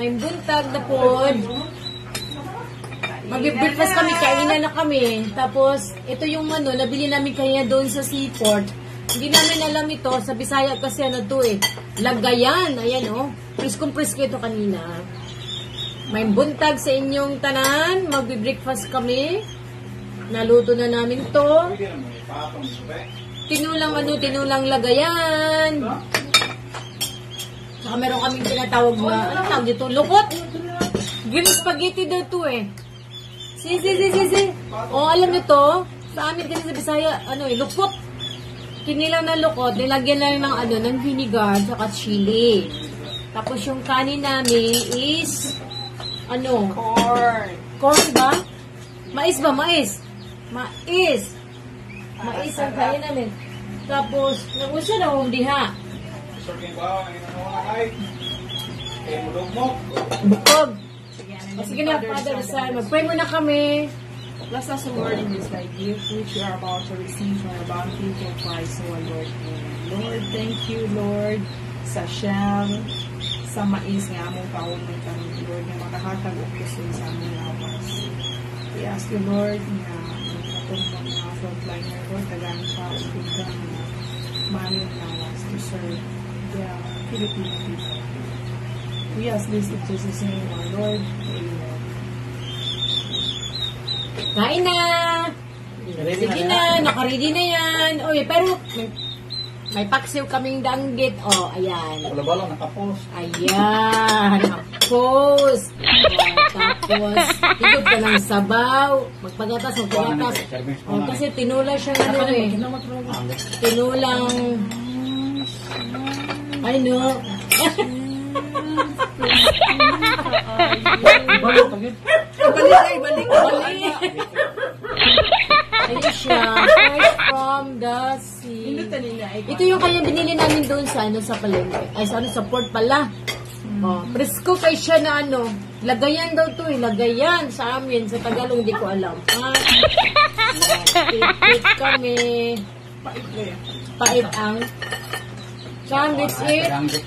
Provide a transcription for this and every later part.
may buntag na pod. Mag-breakfast kami, kainan na kami. Tapos, ito yung ano, nabili namin kaya doon sa seaport. Hindi namin alam ito, sa Bisaya kasi ano to eh. Lagayan, ayan oh. Priskong-prisko ito kanina. May buntag sa inyong tanan, mag-breakfast kami. Naluto na namin to. Tinulang lagayan. Saka meron kaming tinatawag na, ano tawag dito? Lukot. Green spaghetti daw to eh. Si. O, alam nyo to, sa amin kasi sa Bisaya, ano eh, lukot. Kinilaw na lukot, nilagyan lang ng ano, ng vinegar, saka chili. Tapos yung kanin namin is, ano? Corn. Corn ba? Mais ba? Mais ang kain namin. Tapos, nag-usya na akong diha. Bukog. O sige na, Father, mag-pray muna kami. Bless us, O Lord, in this thy gift, which we are about to receive from our bounty through Christ, our Lord. Amen. Lord, thank you, Lord, sa siyang, sa mais nga among kaon ng tanong, Lord, na makahatag o kusog sa among lawas. We ask you, Lord, na magkatong mga frontliner, Lord, tagaan pa o biglang na maling lawas to serve the Filipino people. We ask this in Jesus' name, our Lord. Amen. Kain na! Sige na, nakaready na yan. Oy, pero may paksiw kaming danggit. O, ayan. Wala ba nakapost? Ayan, nakapost. Tapos, ikot ka ng sabaw. Magpagatas. O, kasi tinula siya ano eh. Tinulang, I know. Balik. Ayun siya, fresh from the sea. Ito yung kaya binili namin doon sa ano sa palengke. Ay sa ano sa port pala. Oh, presko kay siya na ano, lagayan daw to eh, lagayan sa amin sa Tagalog hindi ko alam. Pait kami. Pait ang sandwich it.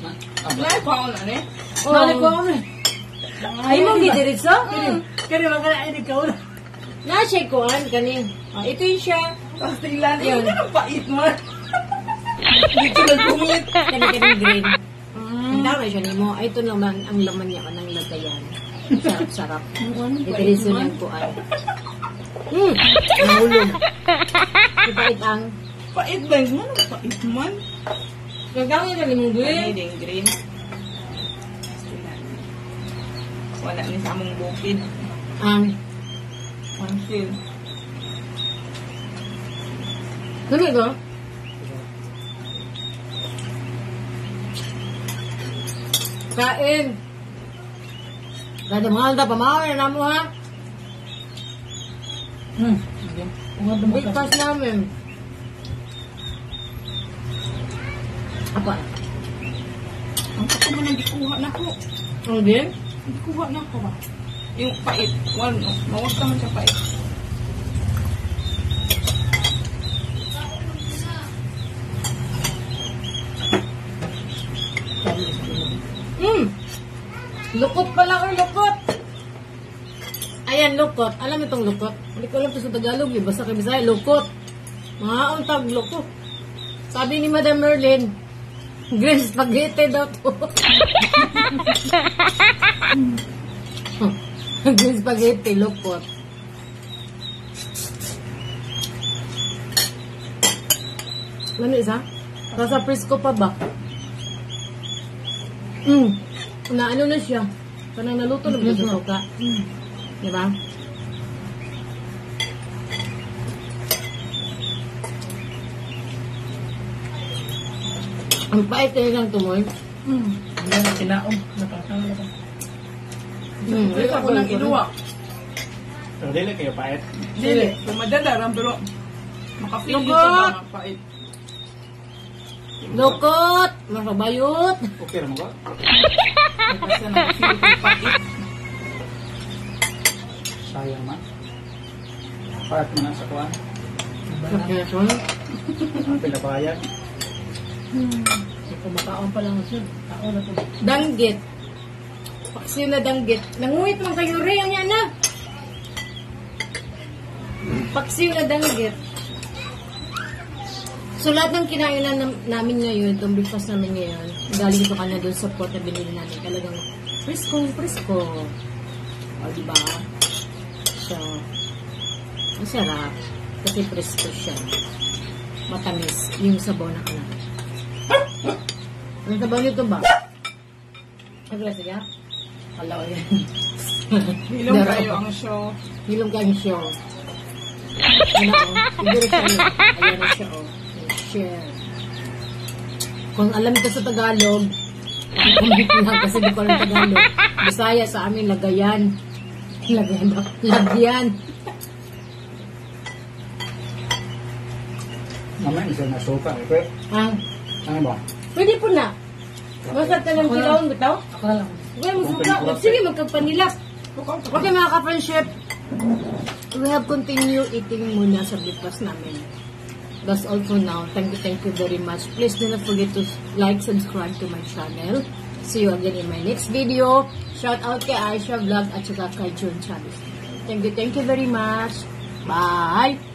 Ay mo gidiritso? Kaya magkakain ikaw na. Na-shake ko kani. Ito yung siya. Tapos tingnan, yun ang pait mo. Dito nag-umit. Kani green. Tama siya ni mo. Ito naman ang laman niya ng lagayan. Sarap-sarap. Idiritso niyang kuan. Nahulog. Ipait ang pait ba yun? Ano pait man? gagawin na ni mong green. Ano green? Wala ni sa among bukid. Ang Pansil. Dali ba? Kain. Kada mahal na pamawin na mo ha. Breakfast namin. Apa? Ang ako naman ang gikuha na ko. Ang din? Gikuha na ko ba? Yung pait. Mawas naman siya pait. Lukot pala or lukot. Ayan, lukot. Alam mo itong lukot? Hindi ko alam ito sa Tagalog. Basta kay Bisaya, lukot. Mga untag lukot. Sabi ni Madam Merlin, green spaghetti daw to. Green spaghetti, lukot. Ano isa? Nasa Frisco pa ba? Na ano na siya. Kanang naluto na ba sa suka? Diba? Ang pait na lang tumoy. Hindi na kinaon. Nakakala ko. Ito ako nang iluwa. Pero dili kayo pait. Dili. Pumadala, pero makapili ka ba mapait. Lukot! Makabayot! Okay mo ba? Kasi nakapili ko pait. Sayang man. Pait mo na sa kuwan. Ang pinabayad. Kumakaon pa lang siya. Tao na to. Danggit. Paksiw na danggit. Nanguhit man kayo rin, ang yan na. Paksiw na danggit. So, lahat ng kinainan namin ngayon, itong breakfast namin ngayon, galing ito ka na doon sa pot na binili namin. Talagang presko. O, diba? So, ang sarap. Kasi presko siya. Matamis. Yung sabaw na kanamin. Ang sabaw nito ba? Ang klase niya? Kala ko yan. Hilong kayo ang show. Hilong kayo ang show. Ano o? Siguro siya yun. Ayan na siya o. Share. Kung alam ito sa Tagalog, comment lang kasi di ko alam Tagalog. Bisaya sa amin, lagayan. Lagyan. Mamaya isa na suka. Okay? Ano ba? Pwede po na. Basta talang kilawang bitaw? Ako na lang. Well, sige, magkagpanilap. Okay mga ka-friendship, we have continued eating muna sa breakfast namin. That's all for now. Thank you very much. Please do not forget to like, subscribe to my channel. See you again in my next video. Shout out kay Aisha Vlog at saka kay June Chavez. Thank you very much. Bye!